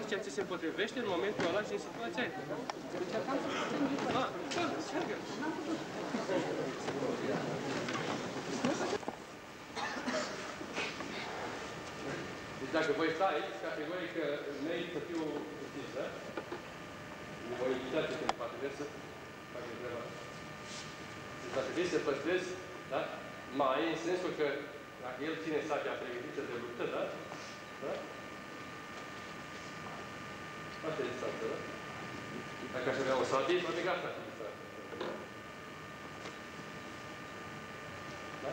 ceea ce se potrivește în momentul ăla și în situația aia. Încercam să facem diferit. Da, încercă. Deci dacă voi sta aici, categoric merit să fiu utiliză, o invitație pentru partener să facă treaba. Deci dacă trebuie să păstrez, da? Mai în sensul că dacă el ține sabia pregătită de luptă, da? Da? Asta e distanță, da? Dacă aș avea o sabie, poate că asta ar fi distanță. Da?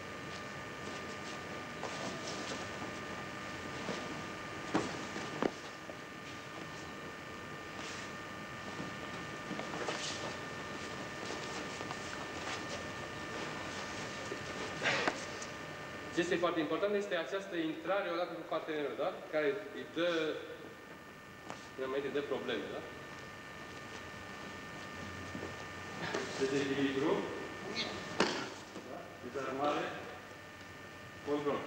Ce este foarte important este această intrare odată cu partenerul, da? Care îi dă, înainte de probleme, da? Dezechilibru, da? Dezarmare, control.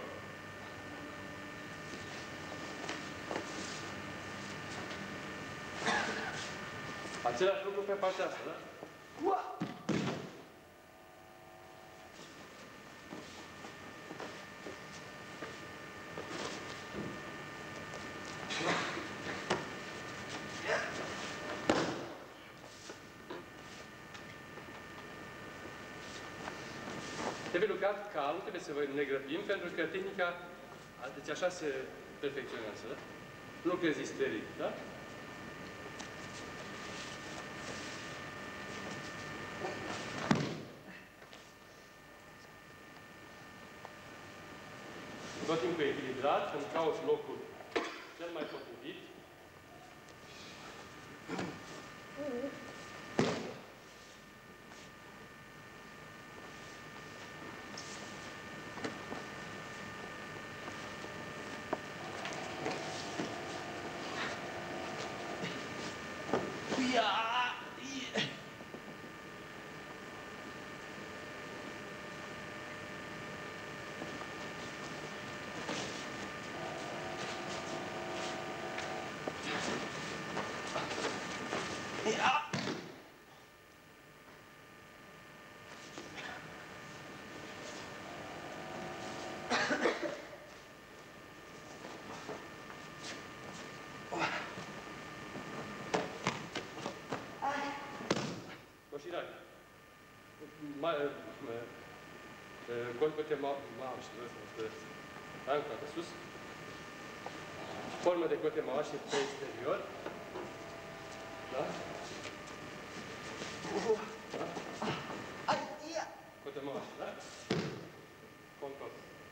Același lucru pe partea asta, da? Trebuie lucrat calm, trebuie să ne grăbim, pentru că tehnica, deci așa se perfecționează, da? Nu crezi isteric, da? Tot timpul echilibrat, când cauți locul cel mai potrivit. Cote małe, anca pe sus. Formă de cote małe pe exterior. Da? Da? Cote małe, da? Control.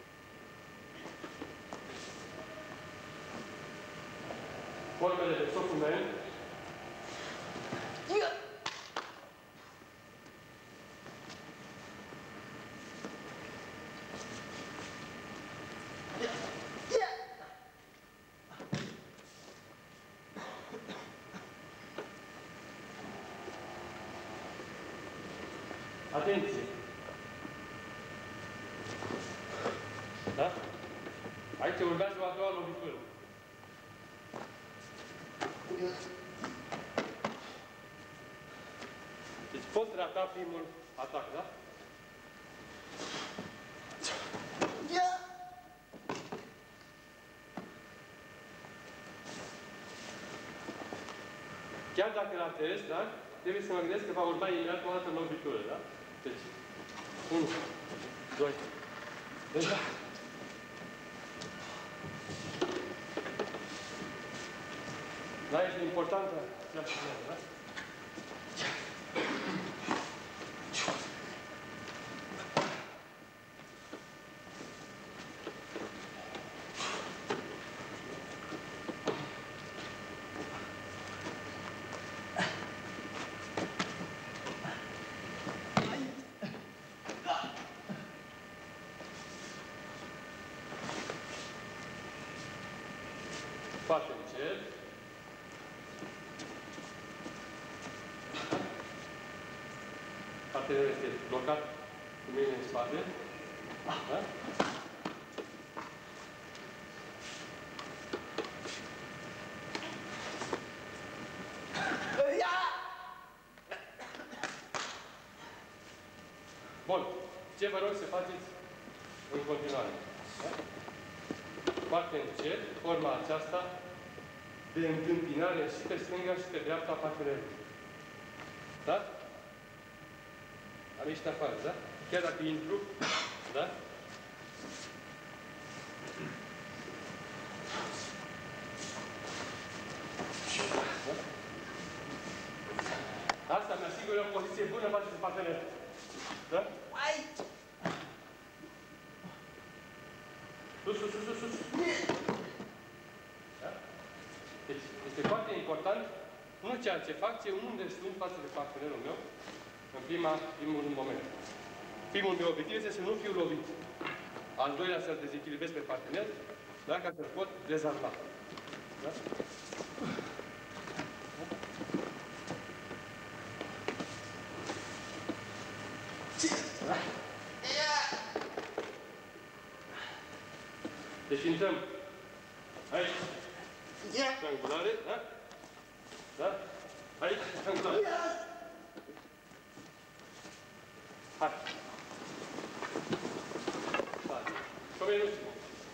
Formele de socument. Atenție! Da? Aici urmează o a doua lovitură. Deci poți rata primul atac, da? Chiar dacă ratezi, da? Trebuie să mă gândesc că va urma imediat o altă lovitură, da? Deci, 1, 2, 3, da. Da, este importantă această problemă, da? Foarte încet. Partenerul este blocat cu mâinile în spate. Da? ce vă rog să faceți în continuare? Da? Foarte încet, forma aceasta de întâmpinare și pe stânga și pe dreapta partenerului. Da? Am ieșit afară, da? Chiar dacă intru, da? Asta mi-asigură o poziție bună față de partener. Da? Sus, sus, sus, sus, sus. Da? Deci, este foarte important, nu ceea ce fac, ci unde sunt față de partenerul meu în primul moment. Primul meu obiectiv este să nu fiu lovit. Al doilea, să-l dezechilibrez pe partener, da? Ca să-l pot dezarma. Da? Deci intrăm aici, triangulare, da? Da? Aici, triangulare. Hai. Hai. Come nu știu.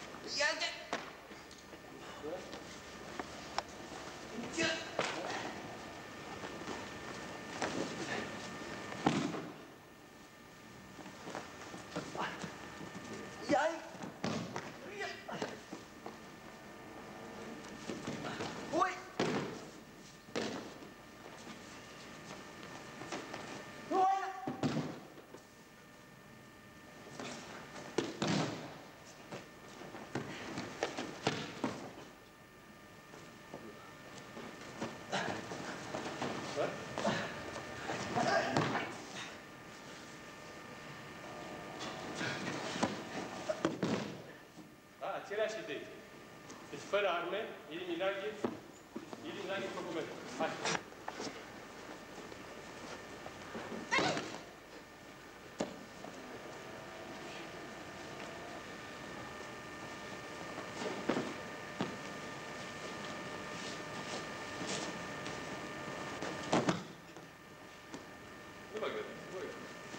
Aceleași idei. Deci, fără arme, eliminare document. Hai! Nu mă gândesc, nu mă gândesc.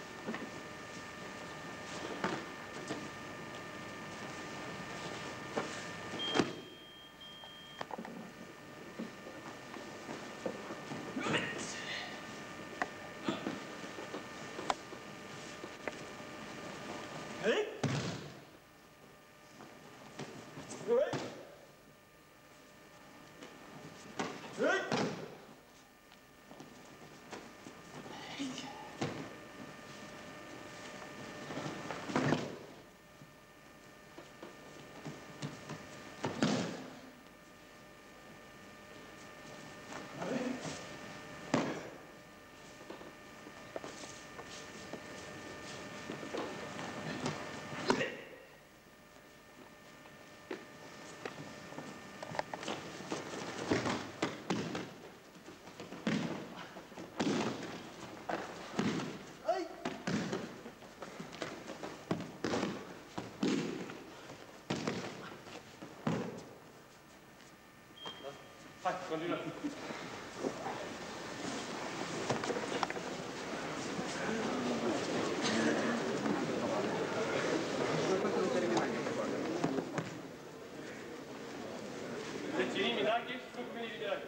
Hai, continuăm. Deci eliminache și nu cum eliminache.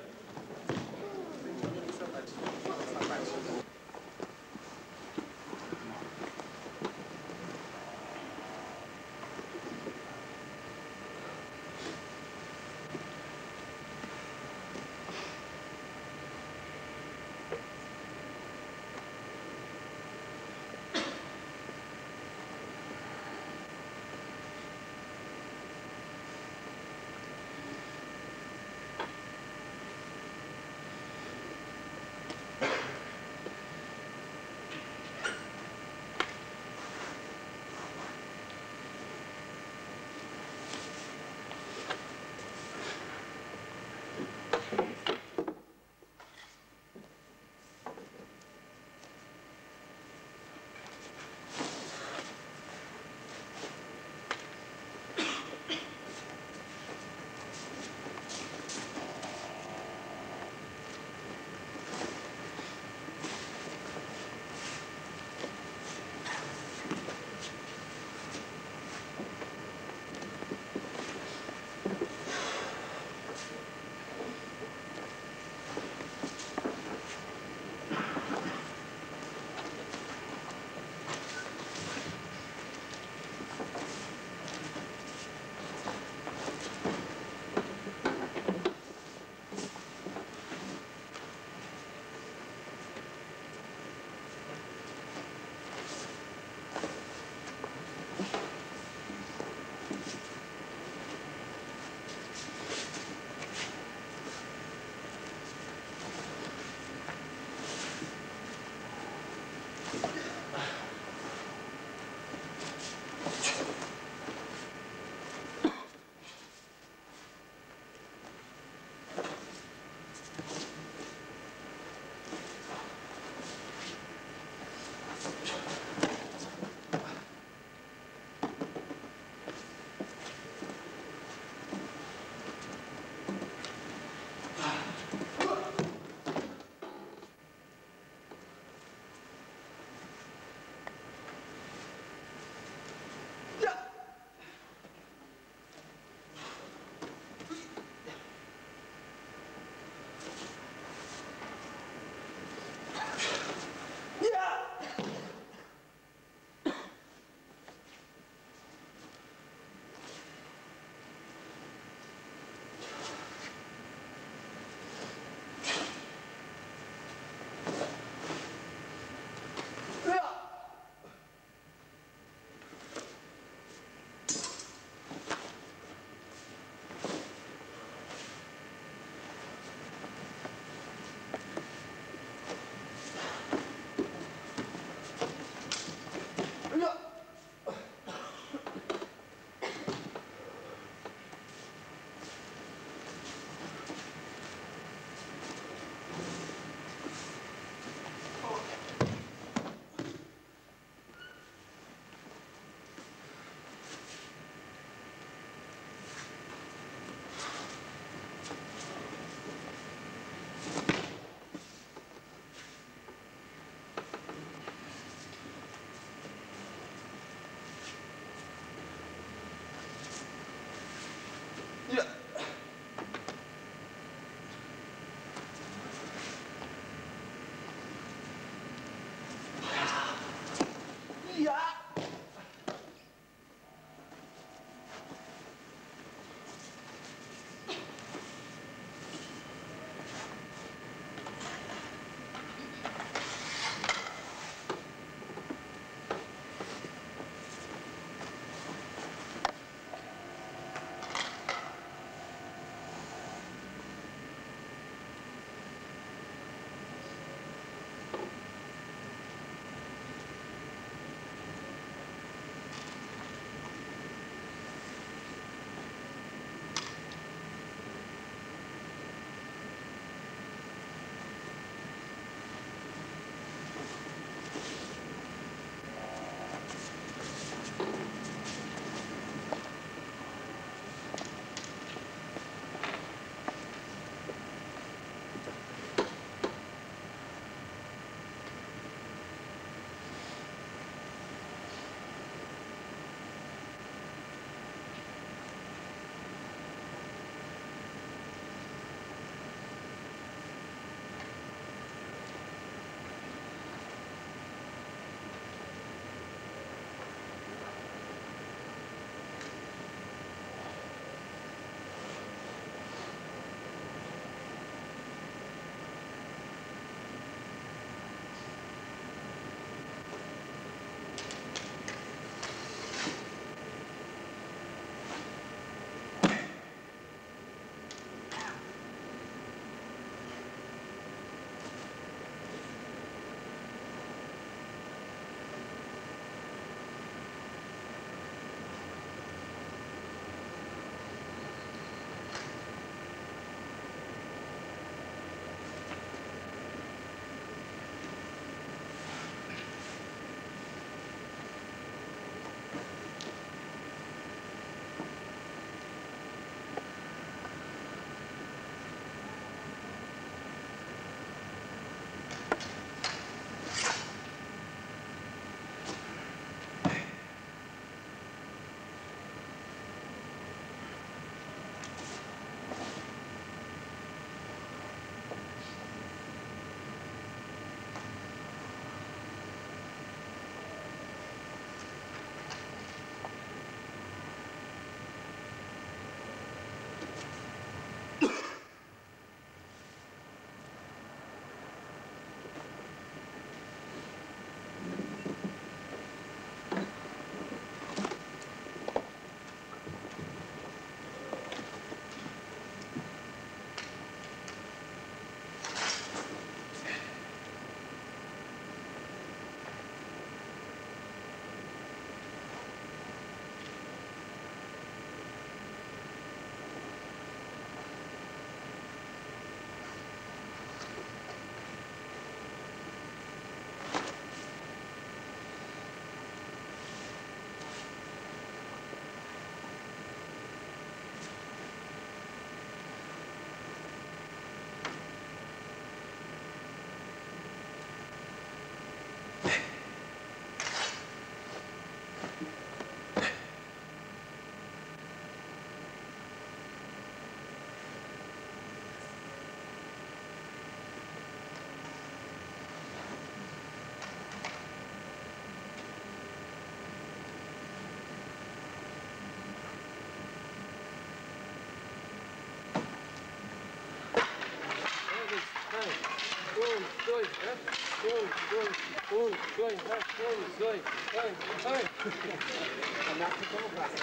hai! Am ficăm o clasă.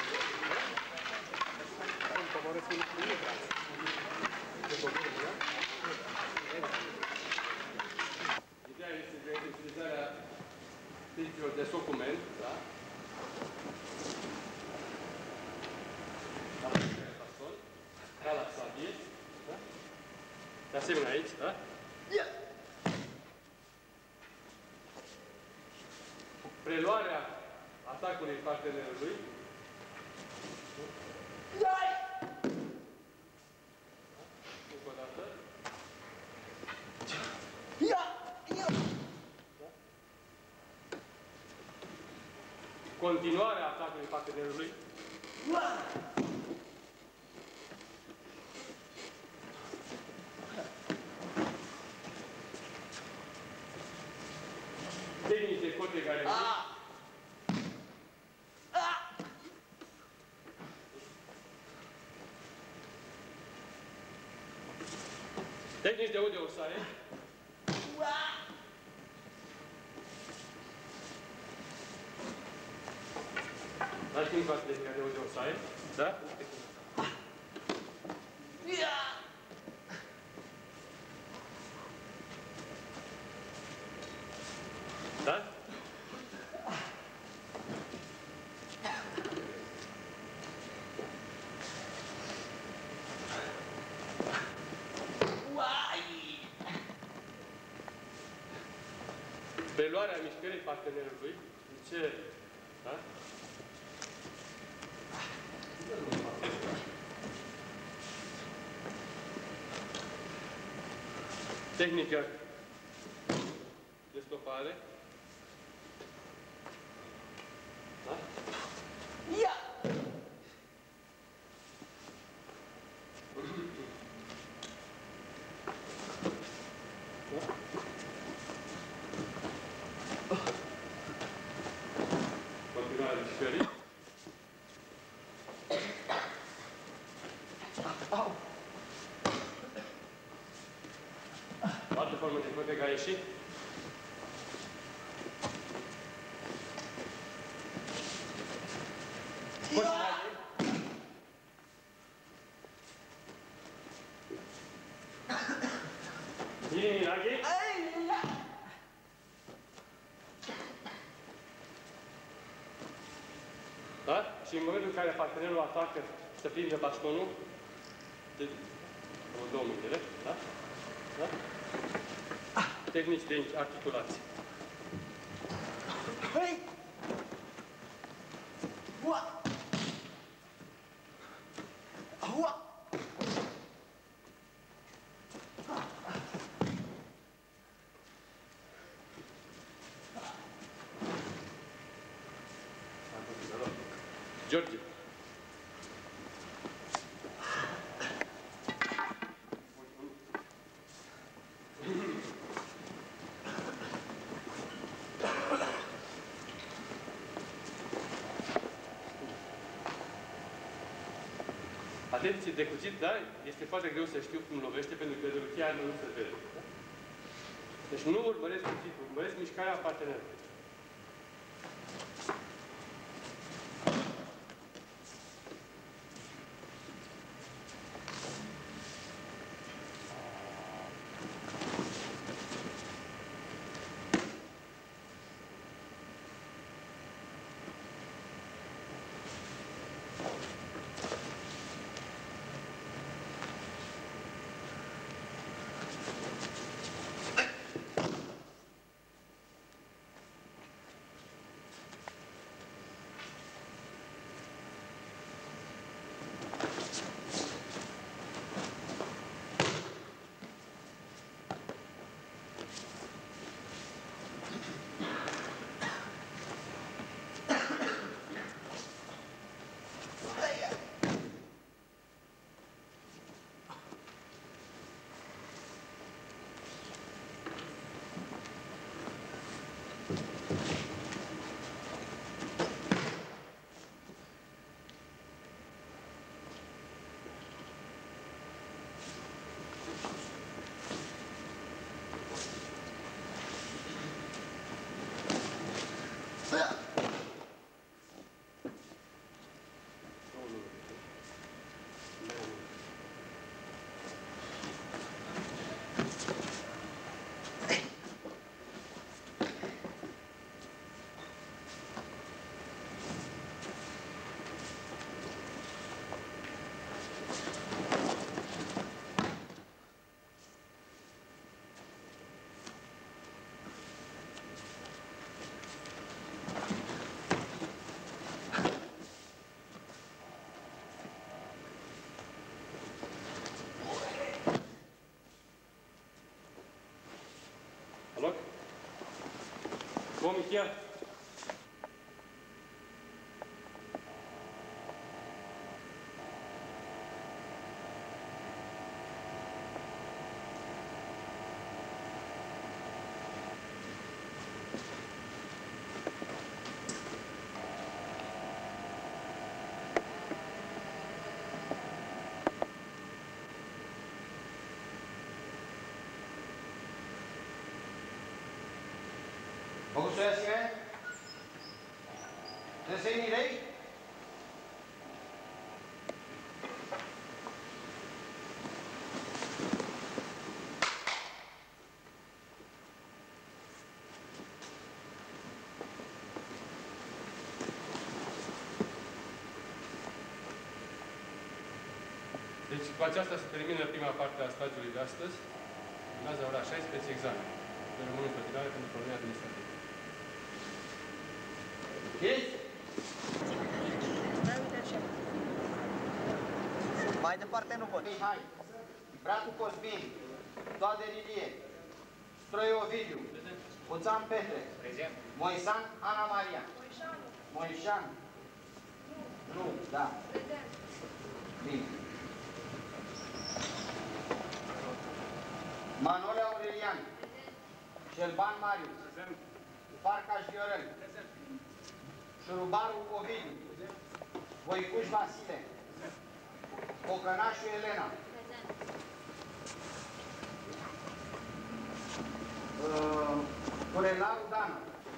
Am coborât în primul clasă. Ideea este de utilizarea tehnicilor de document, da? Ca la sabie, da? De asemenea aici, da? Preluarea atacului partenerului. Încă o dată. Continuarea atacului partenerului. Tehnici de cot egale. Tehnici de ude osaie. Dar știm toate tehnica de ude osaie, da? Da? Preluarea mișcării partenerului, în ce, da? Tehnică de stopare. Da? Continuarea mișcării. O altă formă de cot egal ieșit. Da? Și în momentul în care partenerul atacă să prindă bastonul, de două minutele, da? Da? Tehnici de articulație. George. Atenție, de cuțit, da? Este foarte greu să știu cum lovește, pentru că de ruchia nu se vede. Da? Deci nu urmăresc cuțitul, urmăresc mișcarea partenerului. Comitia. Bogusławie? Desenii rei? Deci cu aceasta se termină prima parte a stagiului de astăzi. Urmează ora 16 examen. De rămân în continuare pentru probleme administrative. Mai departe nu pot. Mihai, Bratu Cosmin, Toade Lilie, Stroie Ovidiu, Puțan Petre, Moisan Ana Maria, Moișan, nu, da. Bine. Manole Aurelian, Șelban Marius, Farcaș Viorel, Șurubaru Ovidiu, Voicuș Vasile, Cocănașu Elena, Curelaru Dana,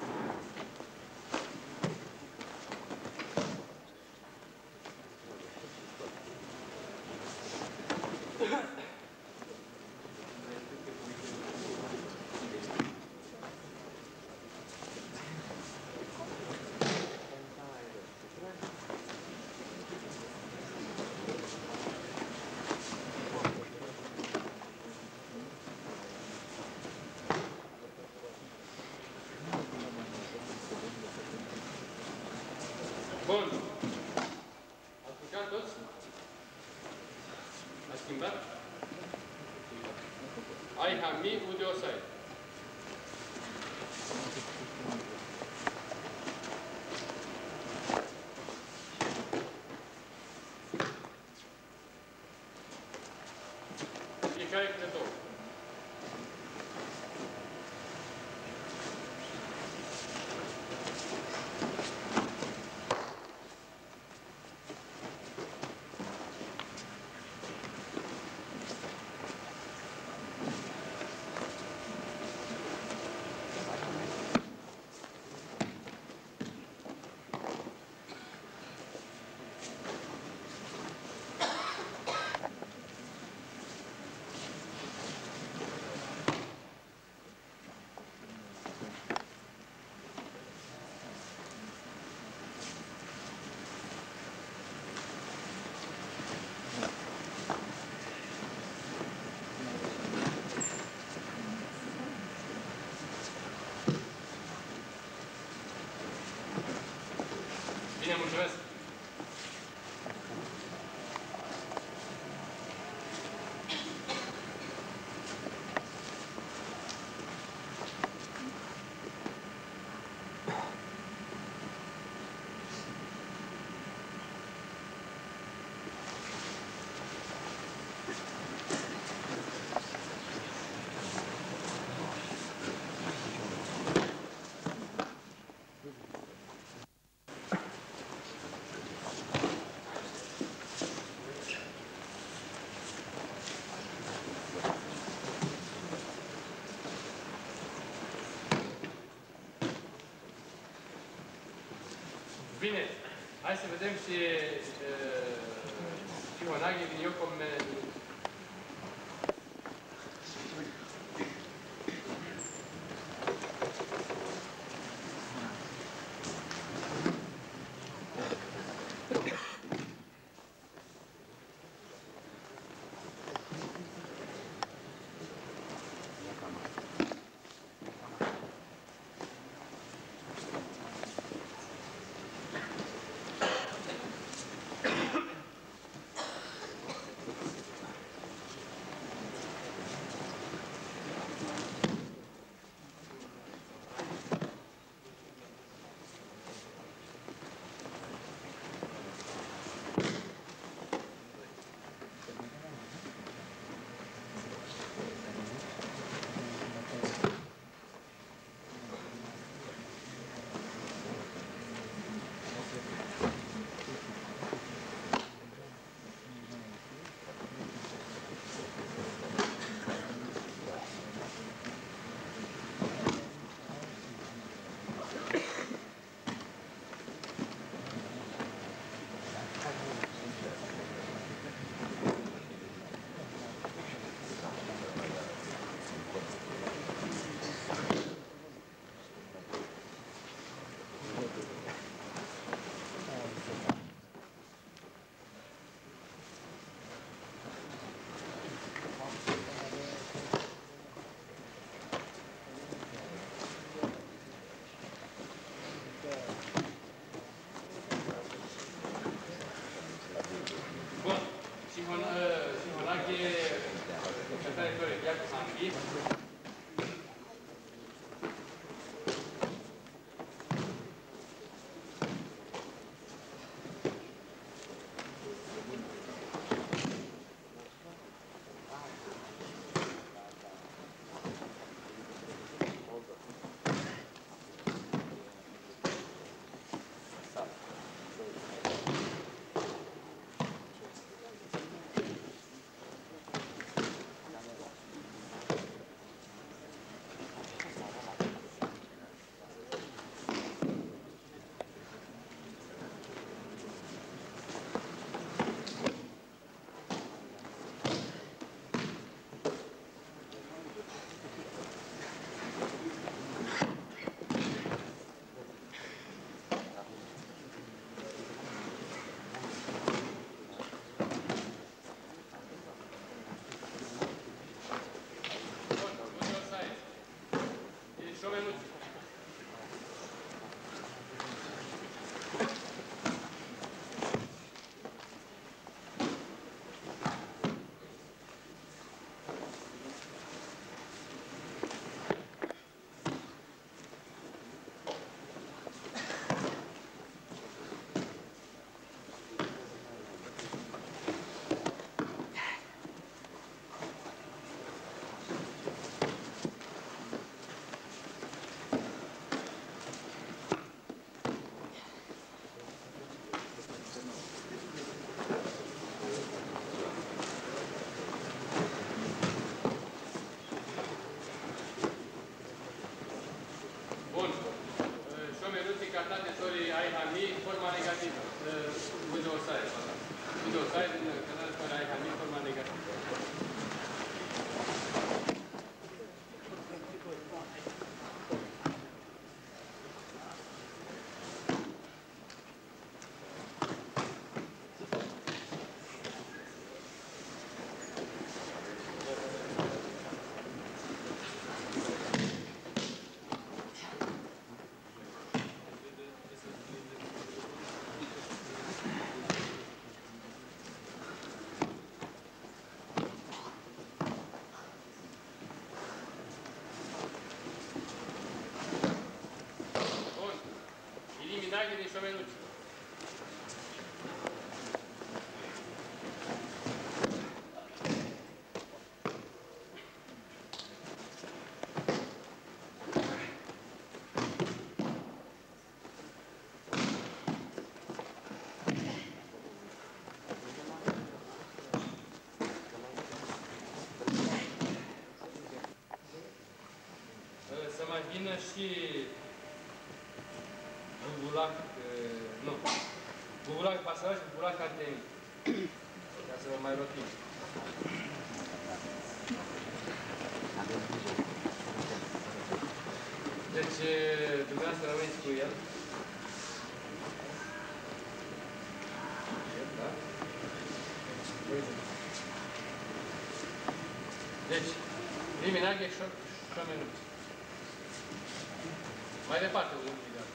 Bun. Ați plecat toți? Ați schimbat? Ai hami udeosai. Fiecare câte două. Bine, mulțumesc! Bine, hai să vedem și Honaghi din Iocom. care corect. Ia cu Sanchi. Forma negativă. Videosite. Videosite din canal fără IHAMI, forma negativă. Din șomenuți. Să mai vină și bubulac, nu, bubulac pasaj și bubulac antenii, ca să mai rotim. Deci, dumneavoastră rămâneți cu el. Da? Deci, liminache și șomenuți. Mai departe, un imediat.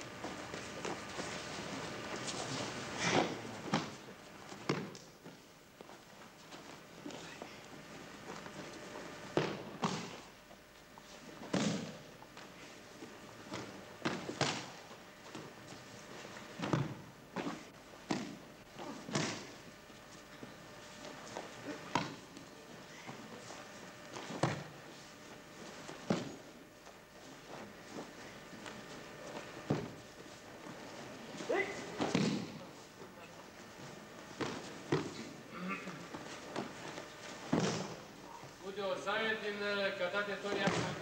Osaie din Cătate Toria Sanchi.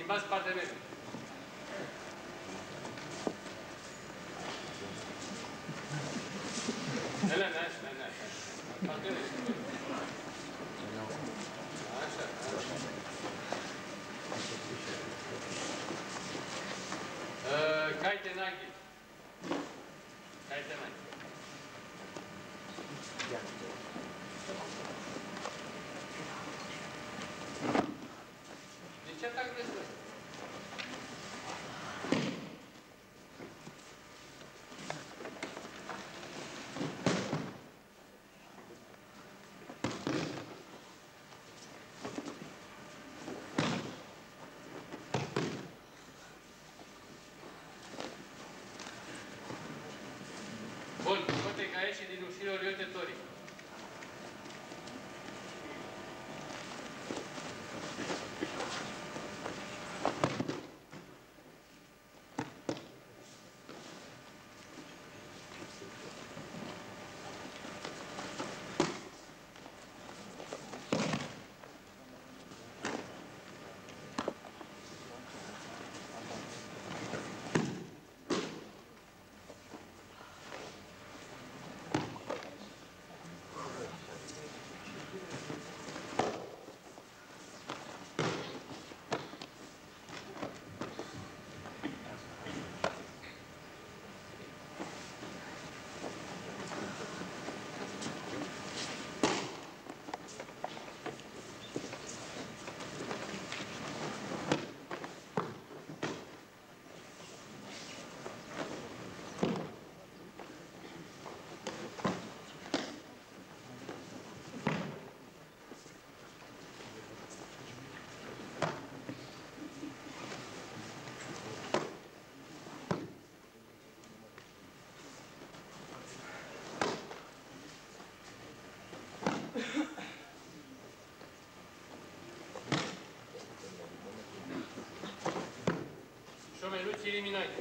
Schimbați partenerul. Elena, așa. Partenerul. Așa. Caitenaghi. De ce atac de sus? Bun, Coteca a ieșit din ușile Oriote Tori. Șomenuți eliminati.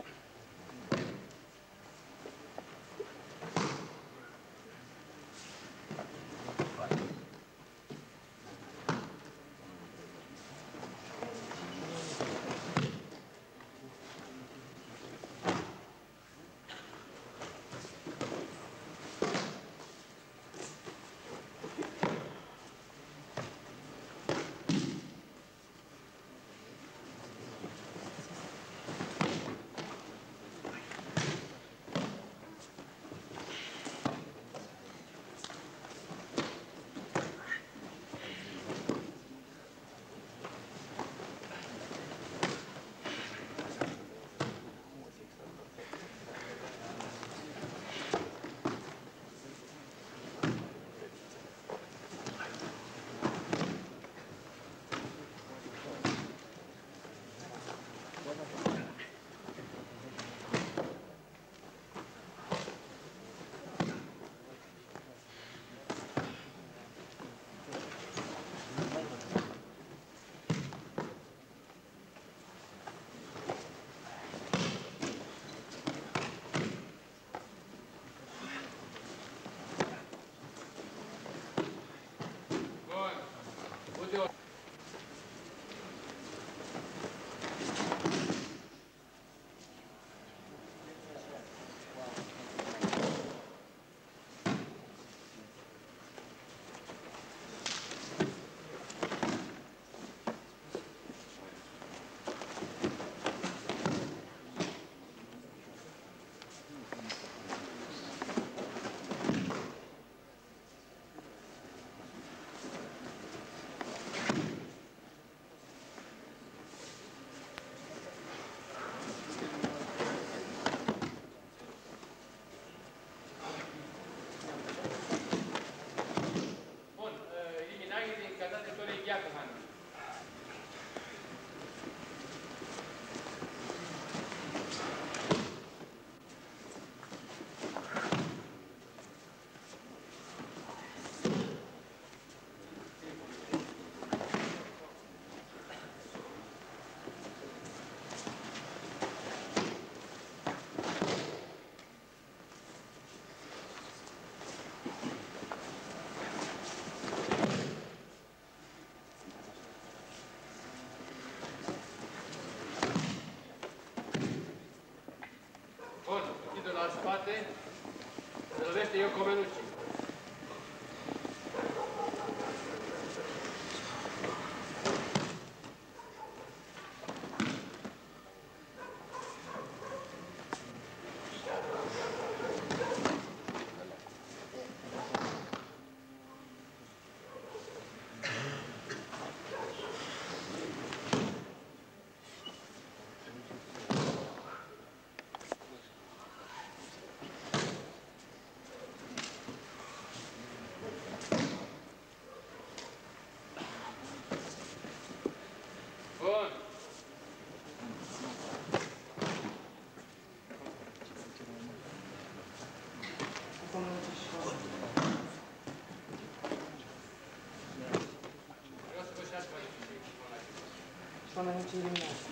până aici în dimineață.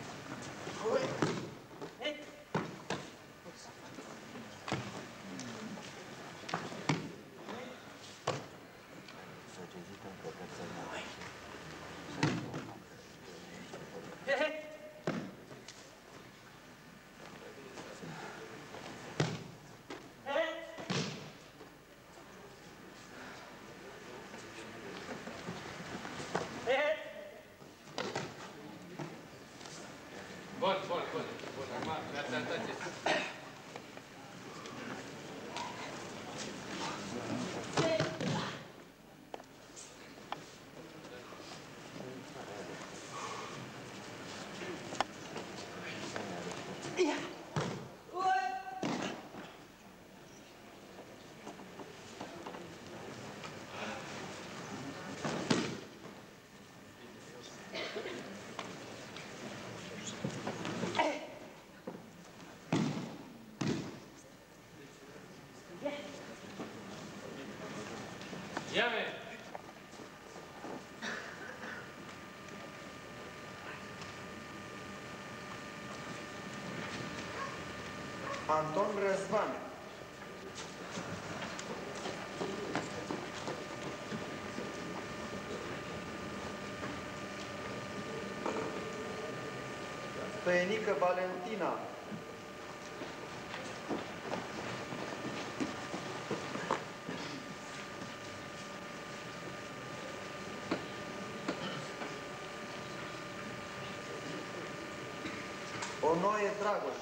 Bun. Acum, mi-ați arătat. Ia-me! Anton Răzvan. Stoienică Valentina. Onoie Dragoș.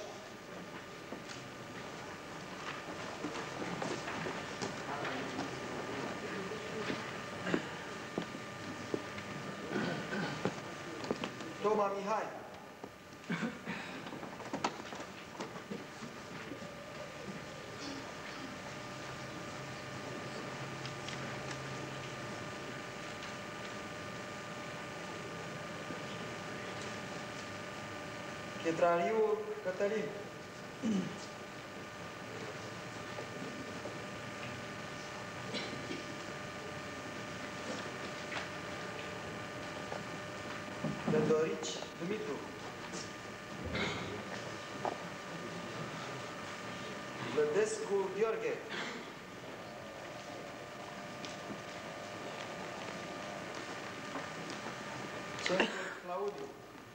Toma Mihai. Chetrariu Cătălin. Tădorici Dumitru. Lădescu Gheorghe. Centru Claudiu.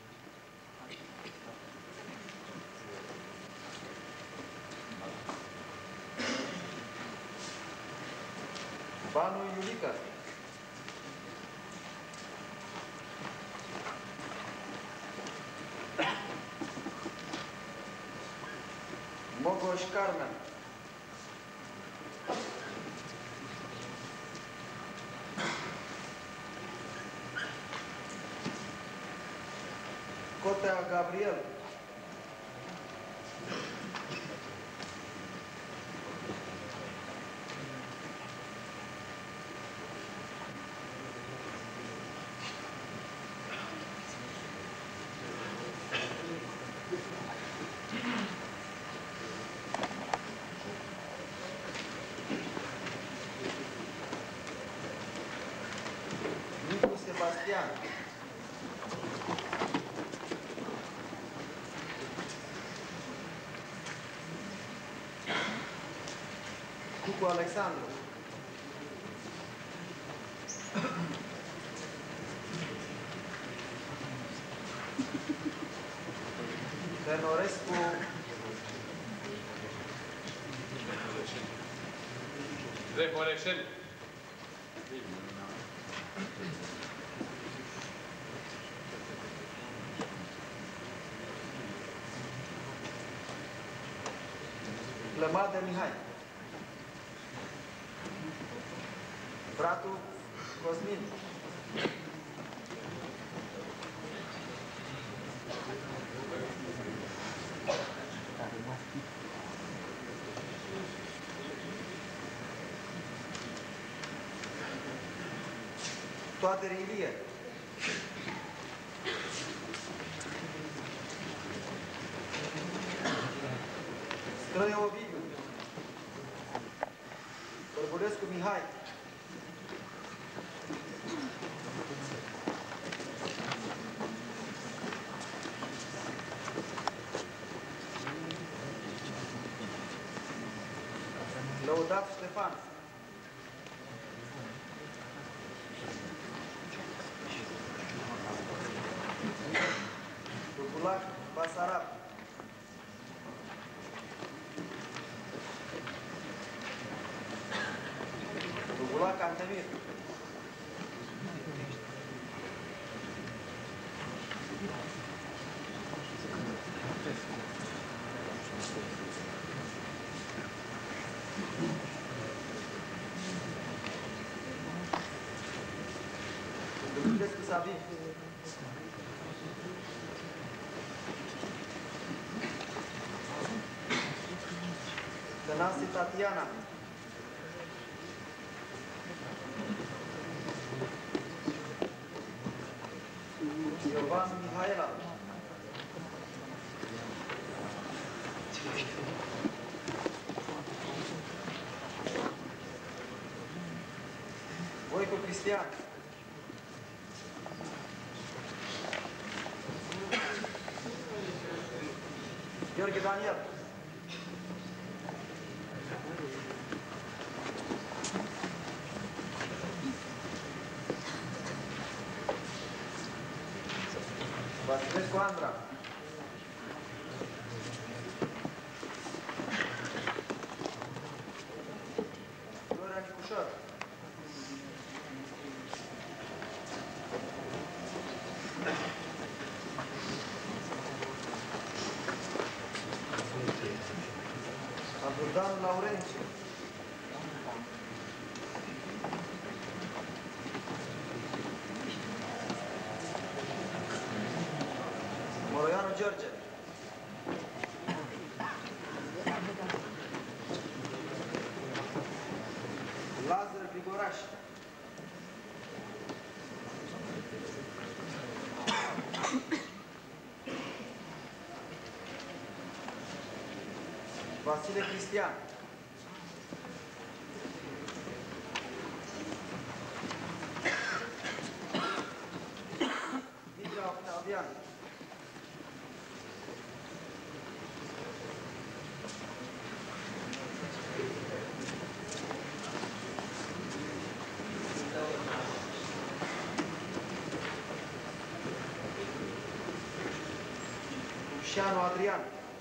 Banu Iulica. Mogoș Carmen. Cotea Gabriel. Nicu Sebastian. Cucu Alexandru. Tenorescu. Recolection. Lămadă Mihai. Bratul Cosmin. Toader Ilie. Străie Ovidiu. Bărbulescu Mihai. Lăudat Ștefan. Bubulac Basarab. Bubulac Antemir. Dumitrescu Sabin. Tănase Tatiana. Iovan Mihaela. Voicu Cristian. Gheorghe Daniel. Vasilescu Andra. Florea Nicușor. Abdurdan Laurențiu. Moroianu George. Lazar Grigoraș. Vasile Cristian. Mitra Octavian. Luciano Adrian.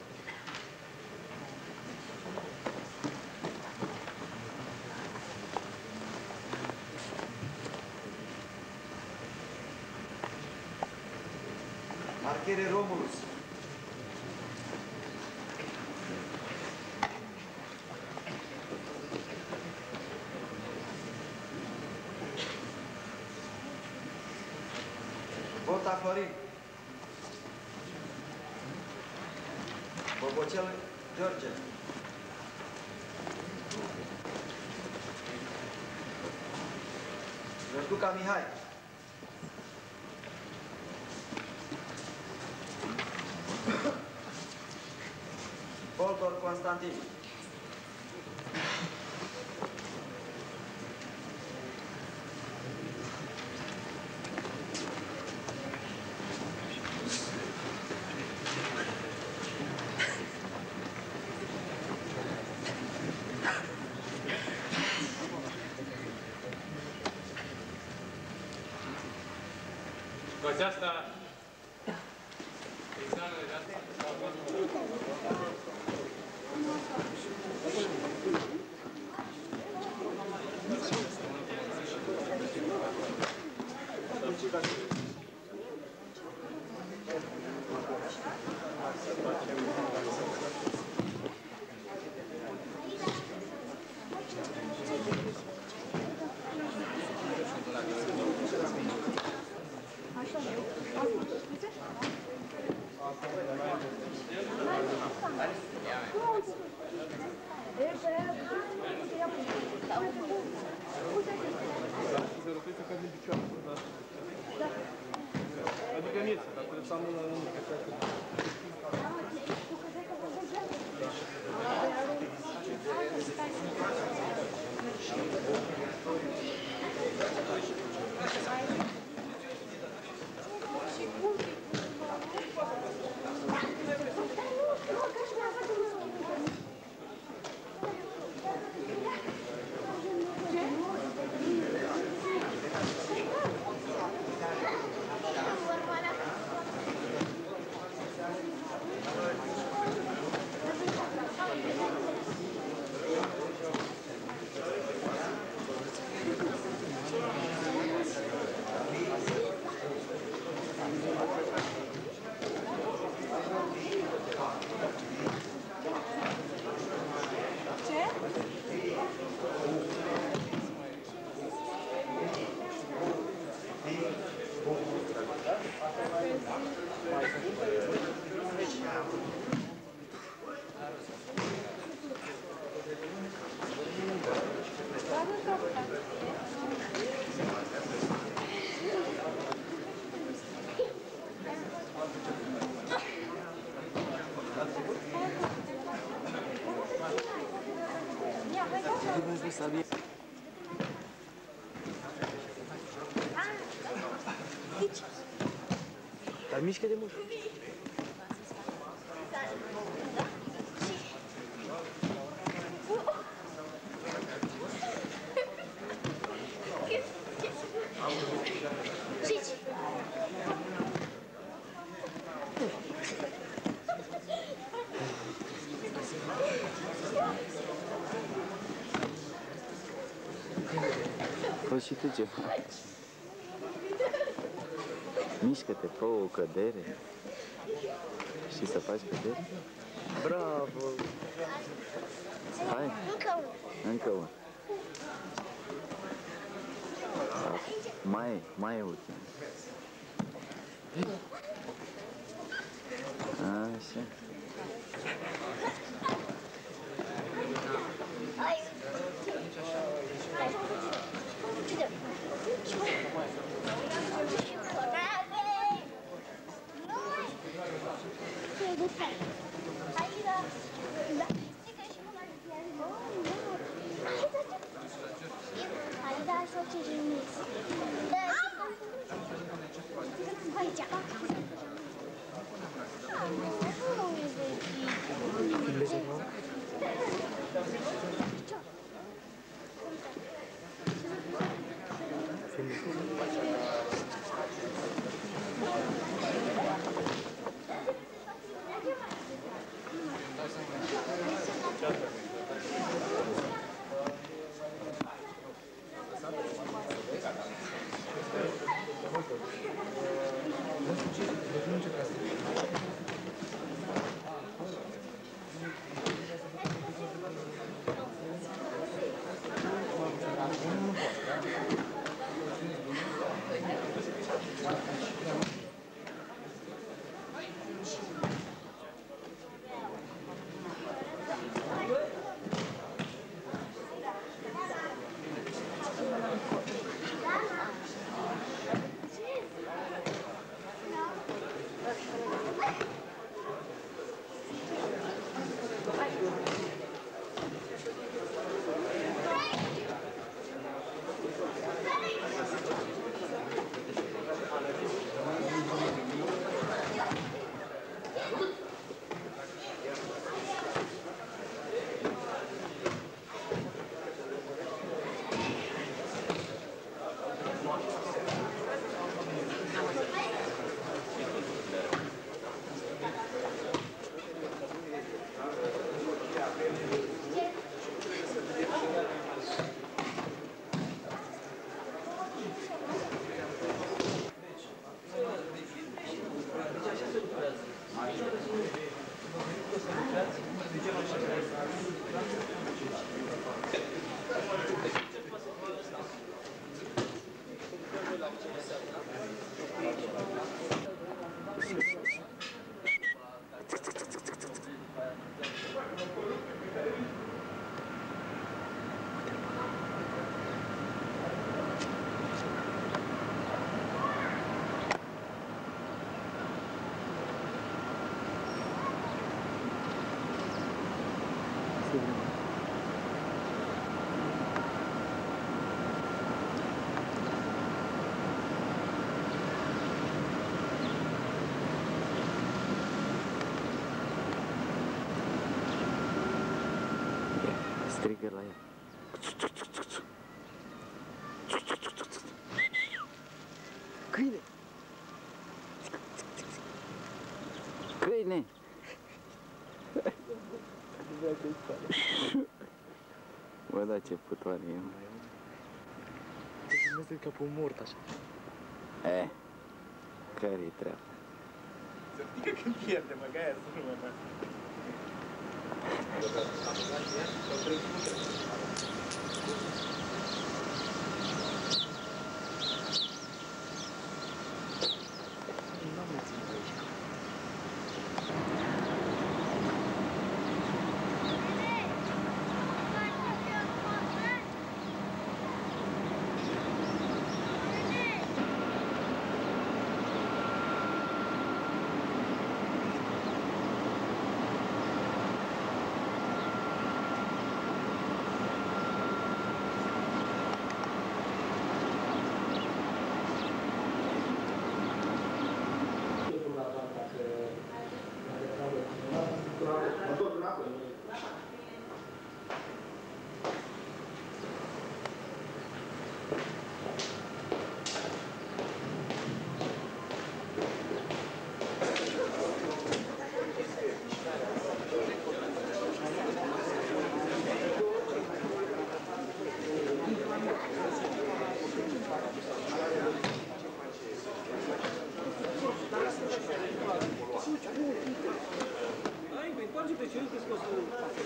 Marchere Romulus. Bota Florin. Bobocel George. Răduca Mihai. Boldor Constantin. Cu aceasta, examenele de asta s-au Adică mieță, dar trebuie să am una în Și cum? Dar mișcă de mult. Fă și tu ce faci. Mișcă-te, fă o cădere. Știi să faci cădere? Bravo! Hai! Încă unul. Mai e ultim. Așa. Strigă la ea. Câine! Câine! Bă, da, ce putoare e. Deci nu este ca pe un mort așa. Care-i treaba? Să știi când pierde, mă, că aia să nu mă.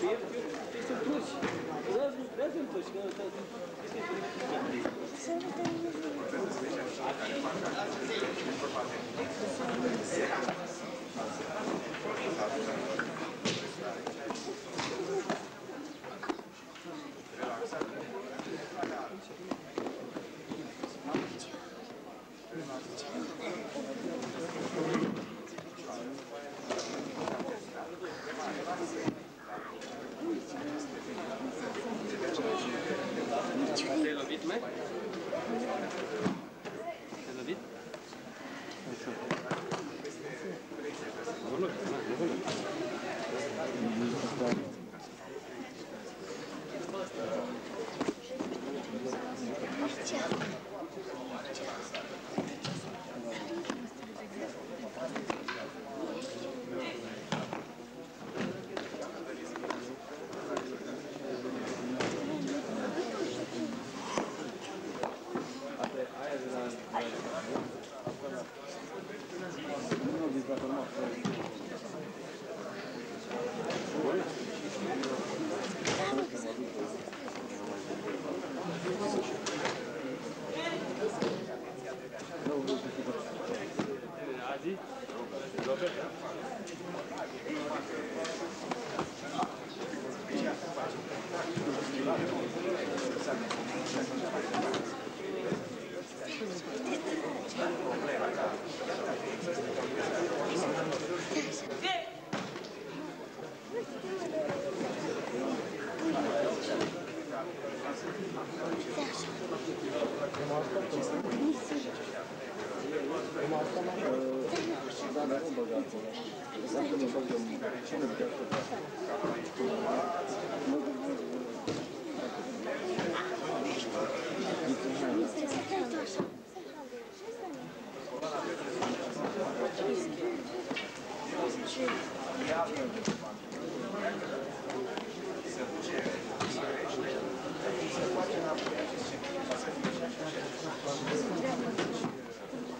Este un plus. Vreau un plus. Te-ai lovit, mai? Te-ai lovit? Nu,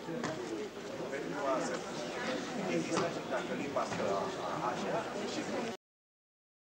Dacă limba asta așa,